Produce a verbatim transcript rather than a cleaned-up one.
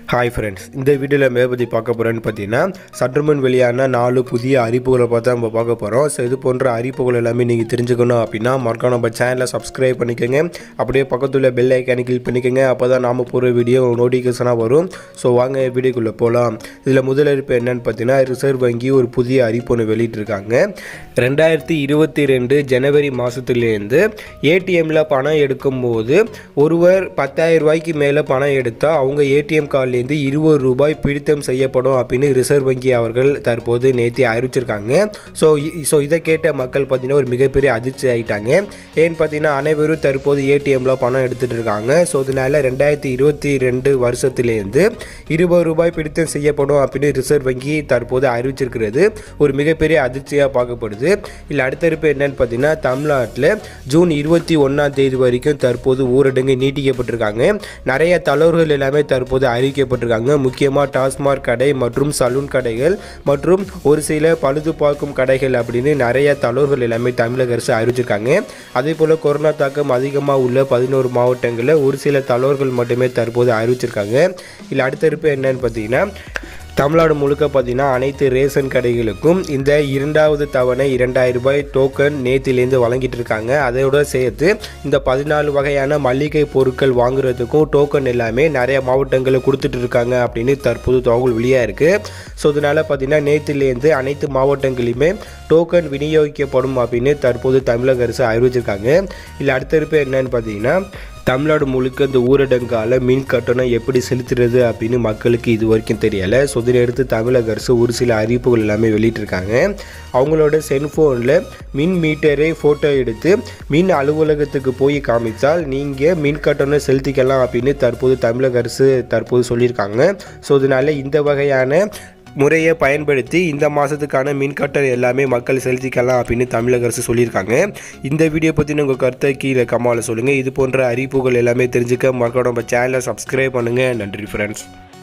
Hi friends, இந்த வீடியோவில் மேலே பற்றி பார்க்க போகிறேன்னு பார்த்தீங்கன்னா சற்றுமுன் வெளியான நாலு புதிய அறிவிப்புகளை பார்த்தா நம்ம பார்க்க போகிறோம். ஸோ இது போன்ற அறிவிப்புகள் எல்லாமே நீங்கள் தெரிஞ்சுக்கணும் அப்படின்னா மறக்காம நம்ம சேனலை சப்ஸ்கிரைப் பண்ணிக்கோங்க. அப்படியே பக்கத்தில் பெல் ஐக்கானை கிளிக் பண்ணிக்கோங்க. அப்போ தான் நாம் போகிற வீடியோ நோட்டிஃபிகேஷனாக வரும். ஸோ வாங்க வீடியோக்குள்ளே போகலாம். இதில் முதல் அறிவிப்பு என்னன்னு பார்த்தீங்கன்னா, ரிசர்வ் வங்கி ஒரு புதிய அறிவிப்பு ஒன்று வெளியிட்டிருக்காங்க. ரெண்டாயிரத்தி இருபத்தி ரெண்டு ஜனவரி மாதத்துலேருந்து ஏடிஎம்மில் பணம் எடுக்கும்போது ஒருவர் பத்தாயிரம் ரூபாய்க்கு மேலே பணம் எடுத்தால் அவங்க ஏடிஎம் கார்டிலேருந்து இருபது ரூபாய் பிடித்தம் செய்யப்படும் அப்படின்னு ரிசர்வ் வங்கி அவர்கள் தற்போது நேற்று அறிவிச்சிருக்காங்க. ஸோ ஸோ இதை கேட்ட மக்கள் பார்த்தீங்கன்னா ஒரு மிகப்பெரிய அதிர்ச்சி ஆகிட்டாங்க. ஏன்னு பார்த்தீங்கன்னா அனைவரும் தற்போது ஏடிஎம்மில் பணம் எடுத்துகிட்டு இருக்காங்க. ஸோ இதனால் ரெண்டாயிரத்தி இருபத்தி ரெண்டு வருஷத்துலேருந்து இருபது ரூபாய் பிடித்தம் செய்யப்படும் அப்படின்னு ரிசர்வ் வங்கி தற்போது அறிவிச்சிருக்கிறது ஒரு மிகப்பெரிய அதிர்ச்சியாக பார்க்கப்படுது. இல்லை அடுத்தடுப்பு என்னன்னு பார்த்தீங்கன்னா, தமிழ்நாட்டில் ஜூன் இருபத்தி ஒன்றாம் தேதி வரைக்கும் தற்போது ஊரடங்கு நீட்டிக்கப்பட்டிருக்காங்க. நிறைய தளர்வுகள் எல்லாமே தற்போது அறிவிக்கப்பட்டிருக்காங்க. முக்கியமாக டாஸ்மாக் கடை மற்றும் சலூன் கடைகள் மற்றும் ஒரு சில பழுது பார்க்கும் கடைகள் அப்படின்னு நிறைய தளர்வுகள் எல்லாமே தமிழக அரசு அறிவிச்சிருக்காங்க. அதே போல் கொரோனா தாக்கம் அதிகமாக உள்ள பதினோரு மாவட்டங்களில் ஒரு சில தளர்வுகள் மட்டுமே தற்போது அறிவிச்சிருக்காங்க. இல்லை அடுத்தடுப்பு என்னன்னு பார்த்தீங்கன்னா, தமிழ்நாடு முழுக்க பார்த்தீங்கன்னா அனைத்து ரேஷன் கடைகளுக்கும் இந்த இரண்டாவது தவணை இரண்டாயிரம் ரூபாய் டோக்கன் நேத்திலேருந்து வழங்கிட்டு இருக்காங்க. அதோட சேர்த்து இந்த பதினாலு வகையான மளிகை பொருட்கள் வாங்குறதுக்கும் டோக்கன் எல்லாமே நிறைய மாவட்டங்களில் கொடுத்துட்டு இருக்காங்க அப்படின்னு தற்போது தகவல் வெளியாக இருக்குது. ஸோ இதனால் பார்த்தீங்கன்னா நேத்திலேருந்து அனைத்து மாவட்டங்களிலுமே டோக்கன் விநியோகிக்கப்படும் அப்படின்னு தற்போது தமிழக அரசு அறிவிச்சிருக்காங்க. இல்லை அடுத்தடுப்பு என்னன்னு பார்த்தீங்கன்னா, தமிழ்நாடு முழுக்க இந்த ஊரடங்கால மின் கட்டணம் எப்படி செலுத்துறது அப்படின்னு மக்களுக்கு இது வரைக்கும் தெரியலை. ஸோ இதை எடுத்து தமிழக அரசு ஒரு சில அறிவிப்புகள் எல்லாமே வெளியிட்டிருக்காங்க. அவங்களோட செல்ஃபோனில் மின் மீட்டரை ஃபோட்டோ எடுத்து மின் அலுவலகத்துக்கு போய் காமித்தால் நீங்கள் மின் கட்டணம் செலுத்திக்கலாம் அப்படின்னு தற்போது தமிழக அரசு தற்போது சொல்லியிருக்காங்க. ஸோ இதனால் இந்த வகையான முறையை பயன்படுத்தி இந்த மாதத்துக்கான மின் கட்டணம் எல்லாமே மக்கள் செலுத்திக்கலாம் அப்படின்னு தமிழக அரசு சொல்லியிருக்காங்க. இந்த வீடியோ பற்றி உங்கள் கருத்தை கீழே கமெண்ட்ல சொல்லுங்கள். இது போன்ற அறிவிப்புகள் எல்லாமே தெரிஞ்சுக்க மறக்காம நம்ம சேனலை சப்ஸ்கிரைப் பண்ணுங்கள். நன்றி ஃப்ரெண்ட்ஸ்.